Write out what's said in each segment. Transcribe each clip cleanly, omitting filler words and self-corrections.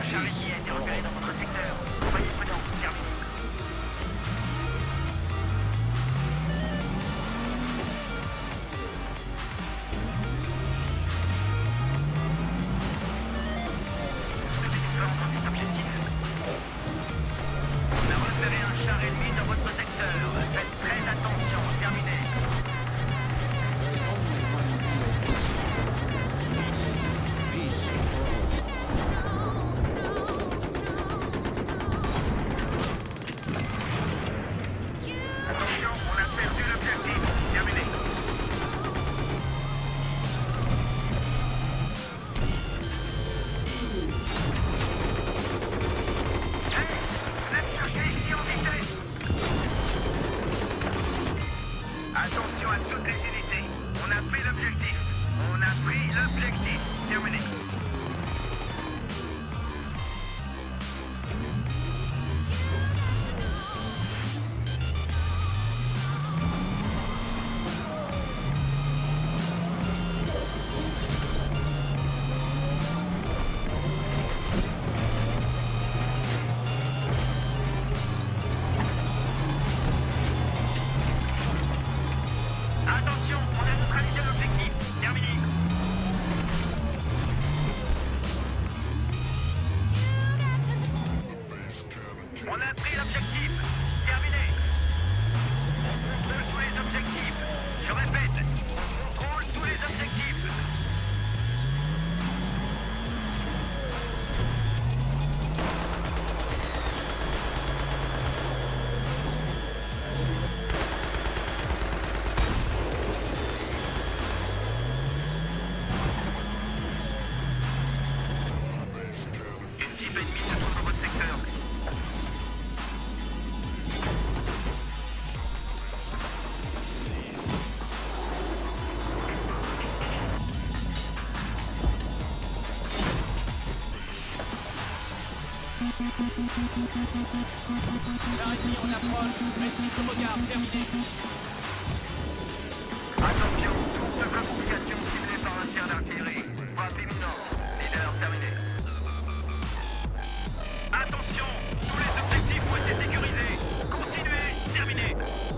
charretier a été repéré dans votre secteur. Soyez prudents, terminé. Devez nous vendre cet objectif. On a repéré un char ennemi dans votre secteur. Faites très attention, terminé. Attention, on a perdu l'objectif. Terminé. Hey, vous êtes cherché ici en vitesse. Attention à toutes les unités. On a pris l'objectif. On a pris l'objectif. Terminé. Attention, on a neutralisé l'objectif. Terminé. On a pris l'objectif. Terminé. On contrôle tous les objectifs. Je répète, on contrôle tous les objectifs. Une type ennemie se trouve dans votre secteur. Charretier en approche, récit de regard, terminé. Attention, troupe de communication ciblée par un tir d'artillerie. Frappe imminente. Leader terminé. Attention, tous les objectifs ont été sécurisés. Continuez, terminé.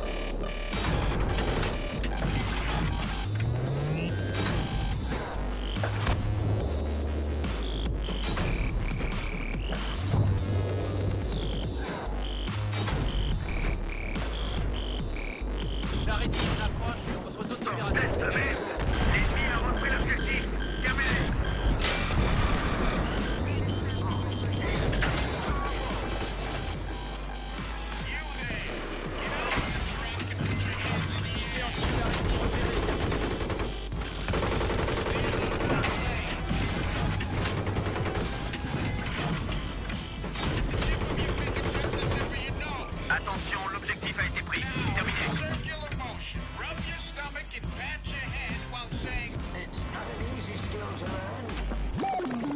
Charretier en approche, votre zone d'opération. Test vert. L'ennemi a repris l'objectif. Terminé. Attention, l'objectif a été pris. Terminé. Circular motion. Rub your stomach and pat your head while saying, "It's not an easy skill to learn."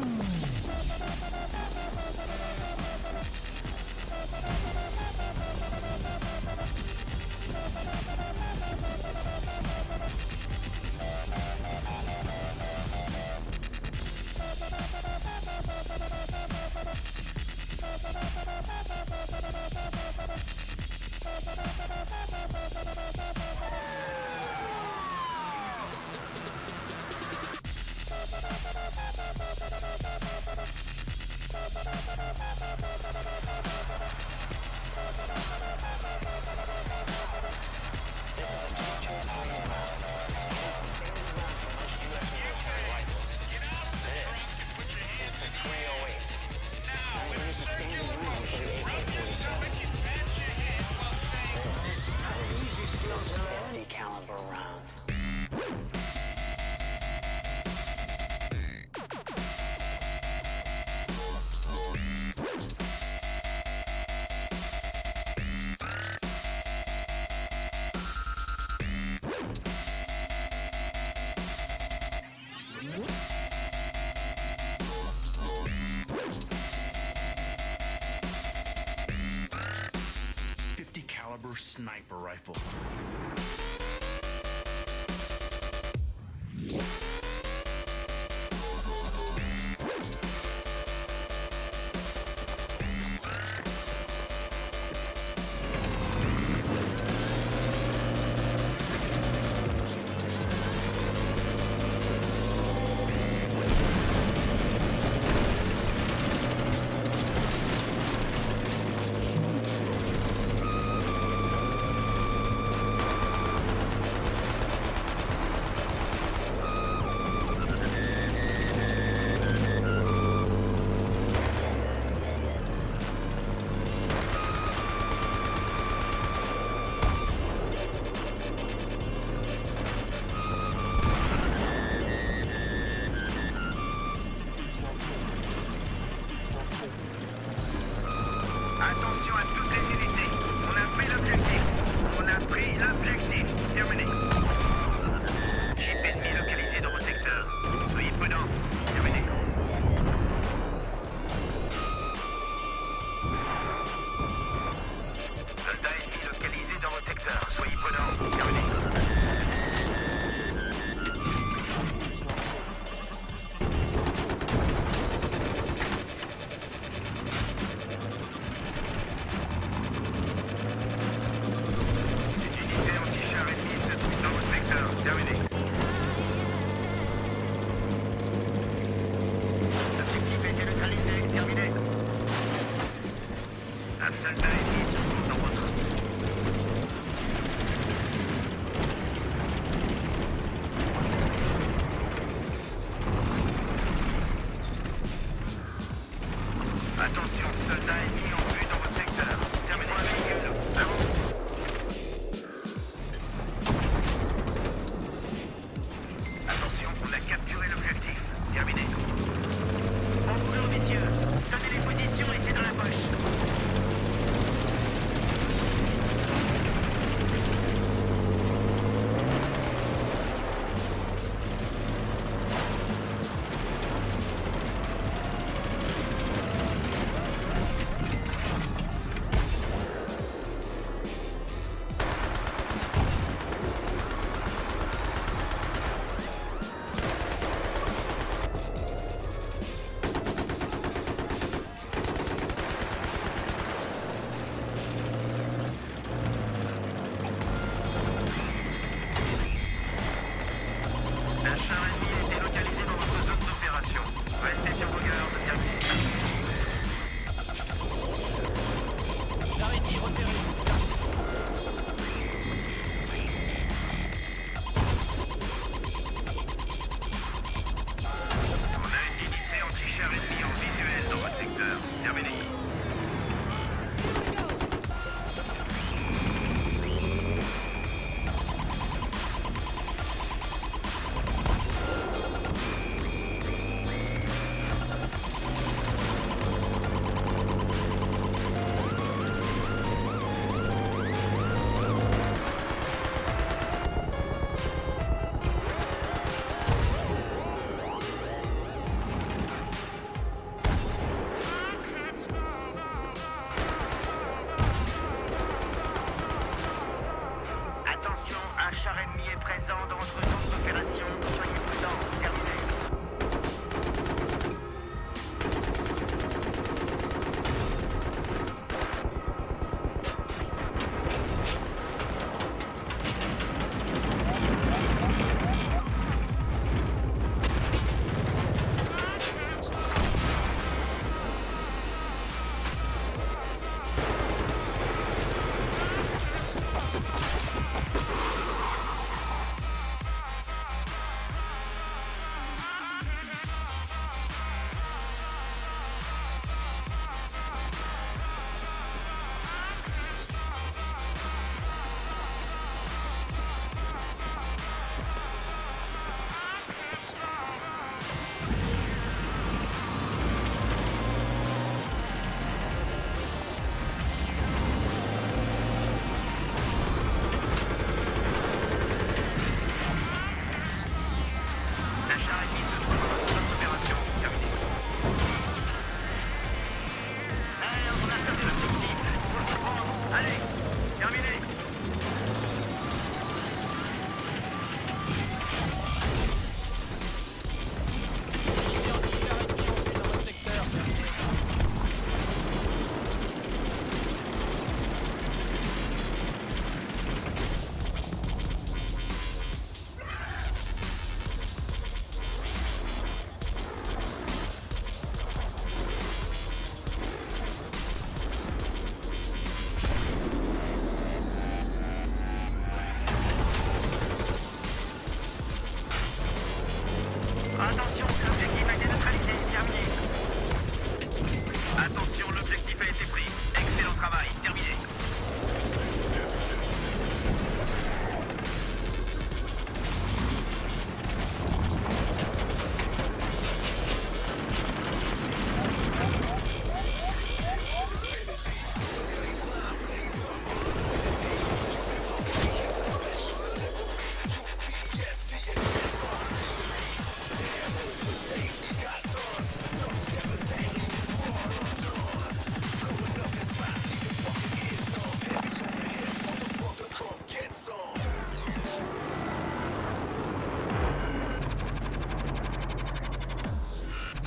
Caliber round. Caliber sniper rifle. détruit l'objectif. Terminé. Jeep ennemi localisé dans vos secteurs. Soyez prudents. Terminé. Soldats ennemis localisés dans vos secteurs. Soyez prudents. Terminé. Unité anti-char ennemi se trouve dans vos secteurs. Terminé. L'objectif est neutralisé. Terminé. Un soldat ennemi se trouve dans votre... Attention, soldats ennemis en vue dans votre secteur. Terminé. Véhicule. À vous. Attention, on a capturé l'objectif. Terminé. Bon boulot, messieurs. Donnez les positions et c'est dans la poche.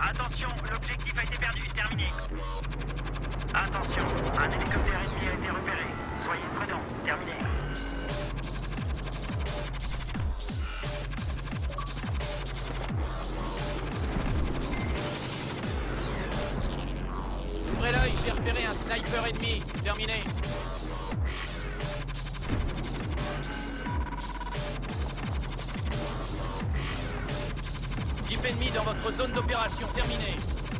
Attention, l'objectif a été perdu. Terminé. Attention, un hélicoptère ennemi a été repéré. Soyez prudents. Terminé. Ouvrez l'œil, j'ai repéré un sniper ennemi. Terminé. Jeep ennemi dans votre zone d'opération. Terminé.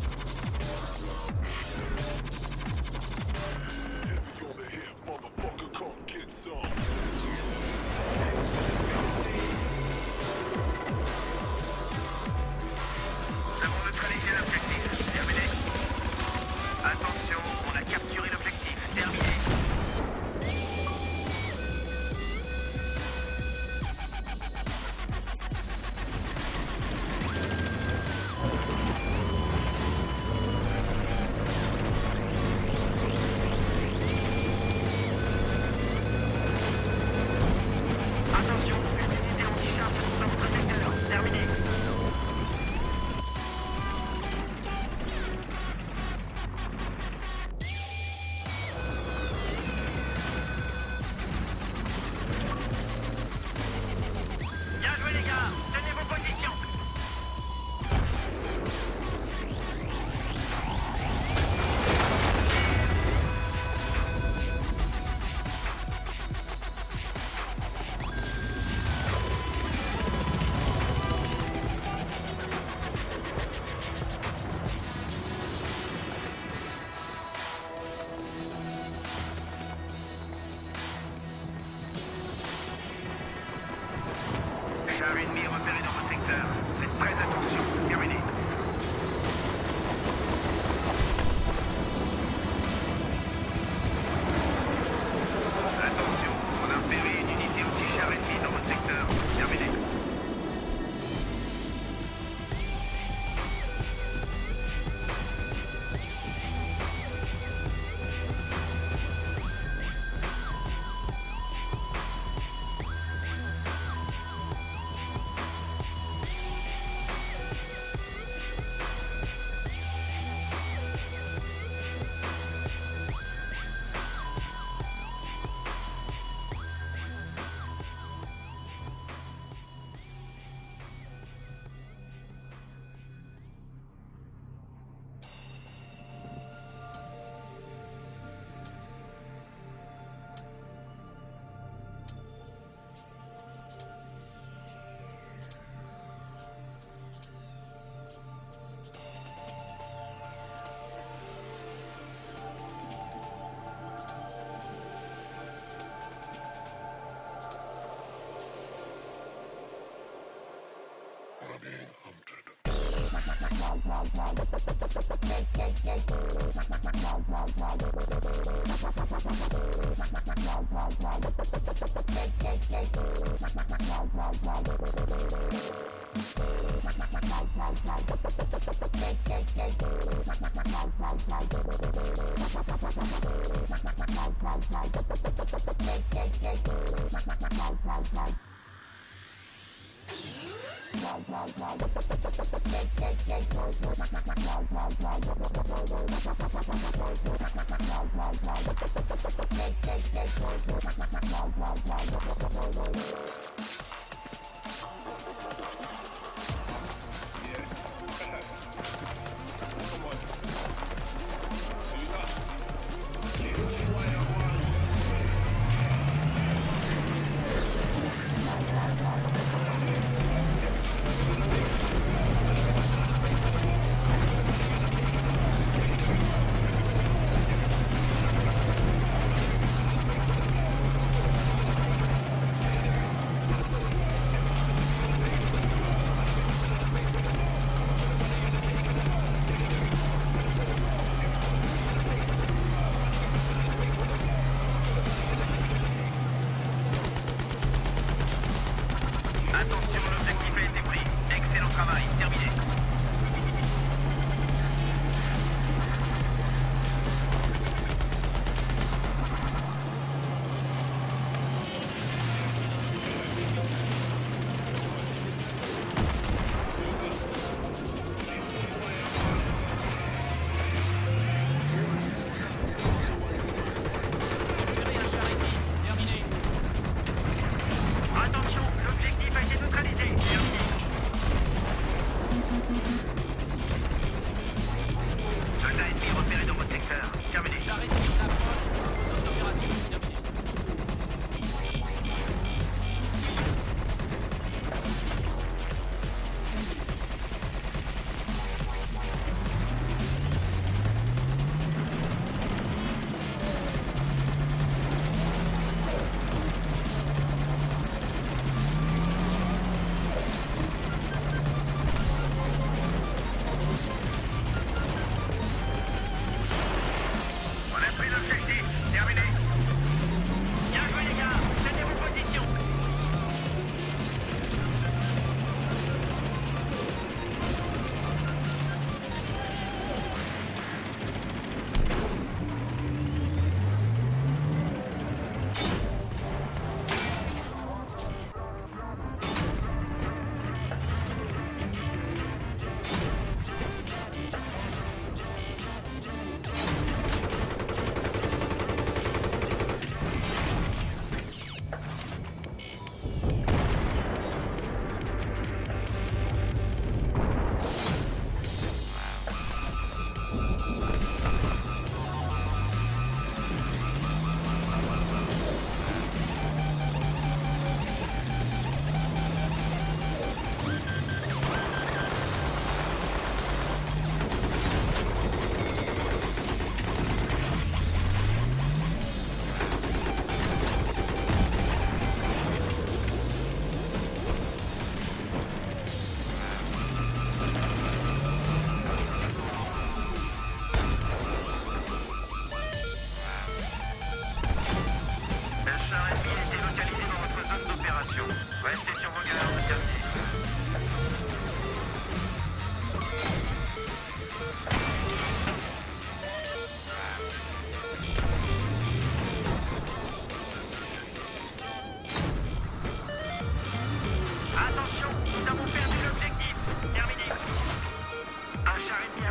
Nous avons neutralisé l'objectif. Terminé. Attention, on a capturé l'objectif. Terminé. Attention, une unité anti-char dans votre secteur. Terminé. Bien joué les gars, tenez vos positions. Char ennemi repéré dans votre secteur. Faites très attention. Terminé. Attention, on a repéré une unité anti-char ennemi dans votre secteur. Terminé.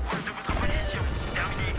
s'approche de votre position. Terminé.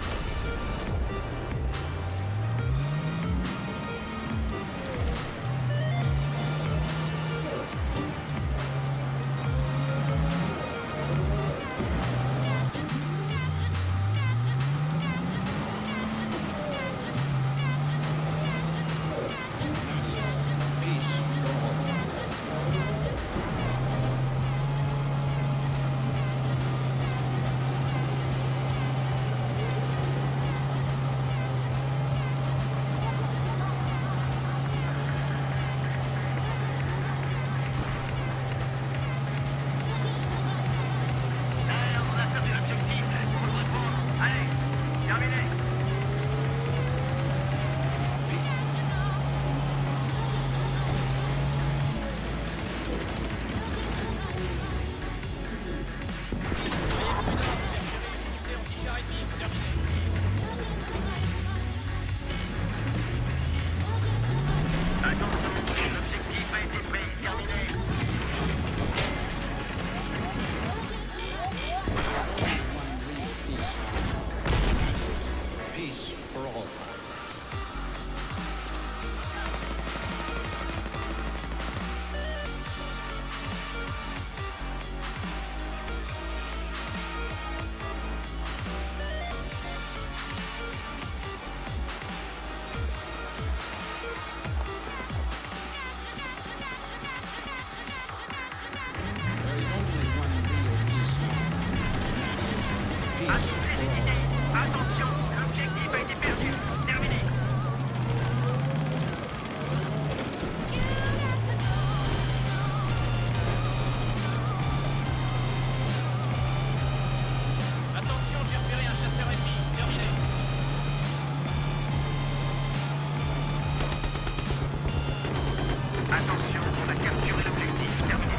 On a perdu l'objectif. Faut le reprendre. Allez, terminé. Unité anti-char ennemi. Terminé. Attention, l'objectif a été pris. Terminé. Peace for all. There is only one real peace. Peace Assouplez les for all. unités. Attention, l'objectif a été perdu. Terminé. Attention, j'ai repéré un chasseur ennemi. Terminé. Attention, on a capturé l'objectif. Terminé.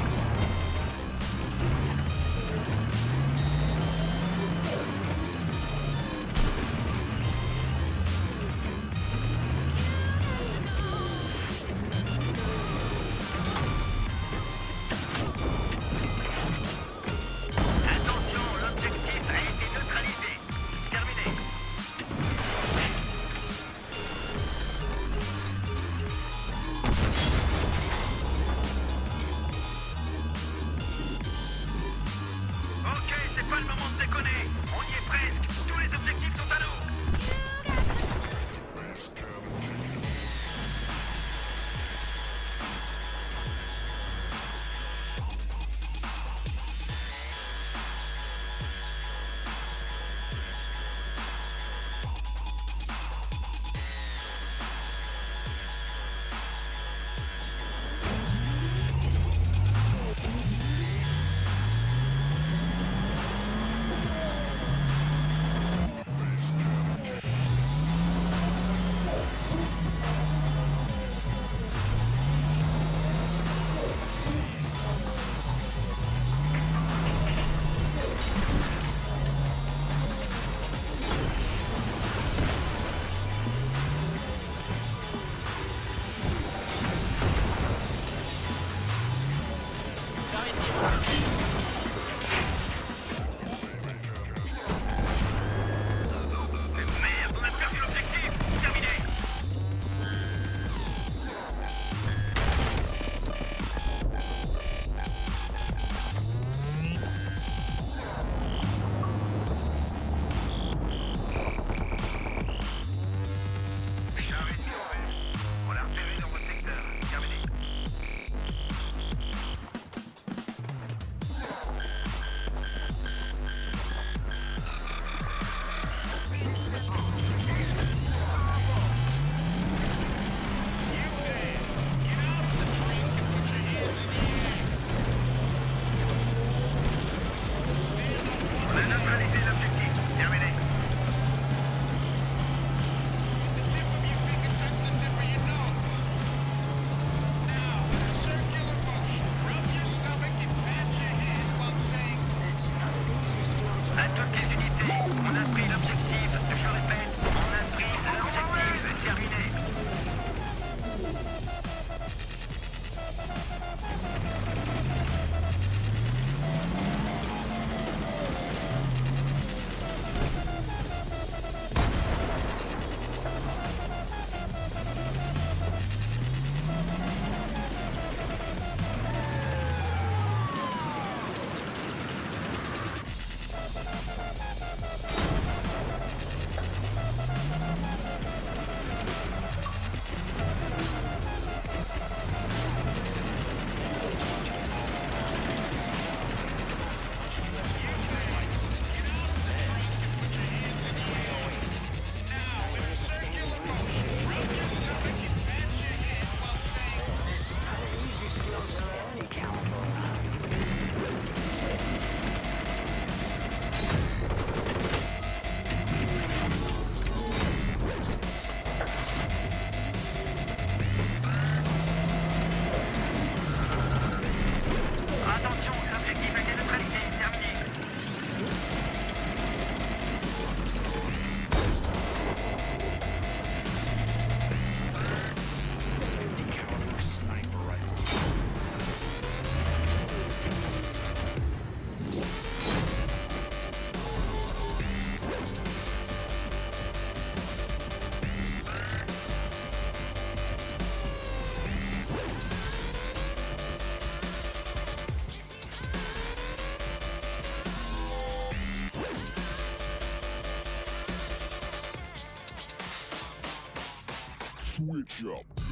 Attention, l'objectif a été neutralisé. Terminé. Ok, c'est pas le moment de déconner. On y est presque. Tous les objectifs sont à nous. Switch up.